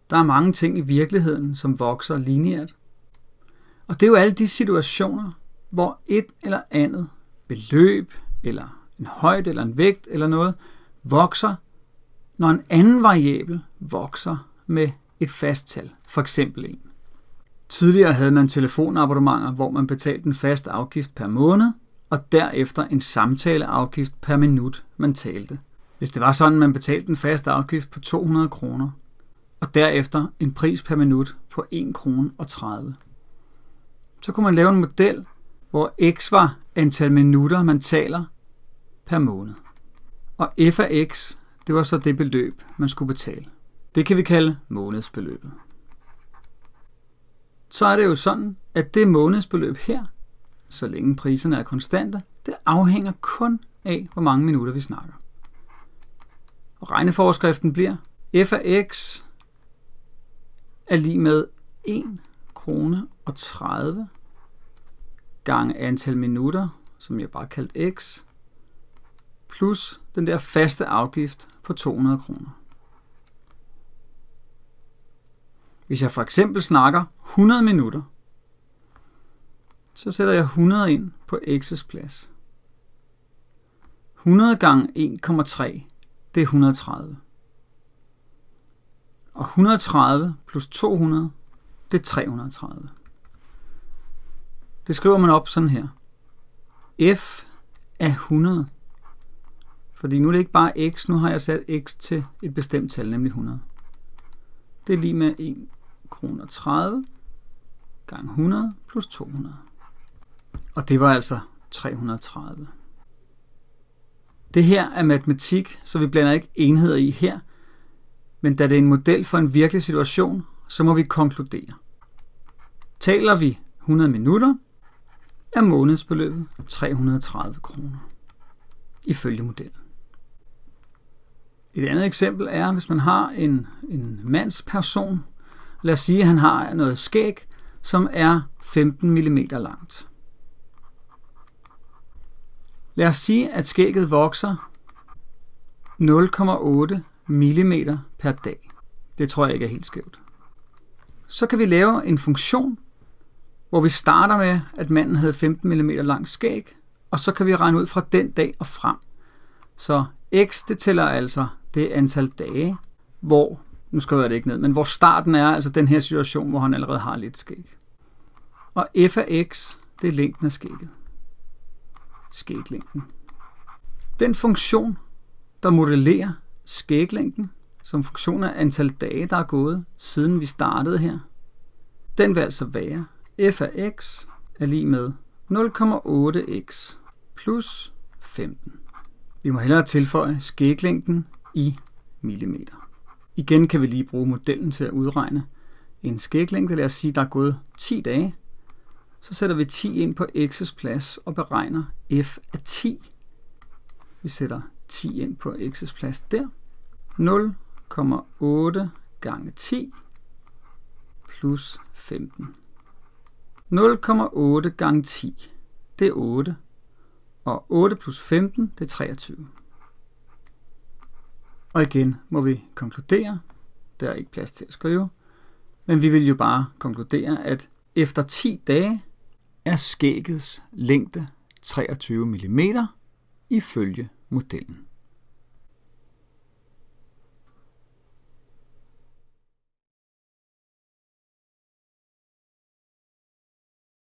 Der er mange ting i virkeligheden, som vokser lineært. Og det er jo alle de situationer, hvor et eller andet beløb, eller en højde, eller en vægt, eller noget, vokser, når en anden variabel vokser med et fast tal, for eksempel 1. Tidligere havde man telefonabonnementer, hvor man betalte en fast afgift per måned, og derefter en samtaleafgift per minut, man talte. Hvis det var sådan, man betalte en fast afgift på 200 kroner, og derefter en pris per minut på 1,30 kroner, så kunne man lave en model, hvor x var antal minutter, man taler per måned. Og f af x, det var så det beløb, man skulle betale. Det kan vi kalde månedsbeløbet. Så er det jo sådan, at det månedsbeløb her, så længe priserne er konstante, det afhænger kun af, hvor mange minutter vi snakker. Og regneforskriften bliver, f af x er lig med 1,30 kroner gange antal minutter, som jeg bare kaldt x, plus den der faste afgift på 200 kroner. Hvis jeg for eksempel snakker 100 minutter, så sætter jeg 100 ind på x's plads. 100 gange 1,3, det er 130. Og 130 plus 200, det er 330. Det skriver man op sådan her. F af 100. Fordi nu er det ikke bare x, nu har jeg sat x til et bestemt tal, nemlig 100. Det er lige med 1,30 kroner gange 100 plus 200. Og det var altså 330. Det her er matematik, så vi blander ikke enheder i her, men da det er en model for en virkelig situation, så må vi konkludere. Taler vi 100 minutter, er månedsbeløbet 330 kroner, ifølge modellen. Et andet eksempel er, hvis man har en mandsperson. Lad os sige, at han har noget skæg, som er 15 mm langt. Lad os sige, at skægget vokser 0,8 mm per dag. Det tror jeg ikke er helt skævt. Så kan vi lave en funktion, hvor vi starter med, at manden havde 15 mm langt skæg, og så kan vi regne ud fra den dag og frem. Så x, det tæller altså det antal dage, hvor, nu skriver jeg det ikke ned, men hvor starten er altså den her situation, hvor han allerede har lidt skæg. Og f af x, det er længden af skægget. Skæglængden. Den funktion, der modellerer skæglængden, som funktion af antal dage, der er gået, siden vi startede her, den vil altså være f af x er lig med 0,8x plus 15. Vi må hellere tilføje skæglængden i millimeter. Igen kan vi lige bruge modellen til at udregne en skæglængde. Lad os sige, der er gået 10 dage. Så sætter vi 10 ind på x's plads og beregner f af 10. Vi sætter 10 ind på x's plads der. 0,8 gange 10 plus 15. 0,8 gange 10, det er 8. Og 8 plus 15, det er 23. Og igen må vi konkludere, der er ikke plads til at skrive, men vi vil jo bare konkludere, at efter 10 dage er skæggets længde 23 mm ifølge modellen.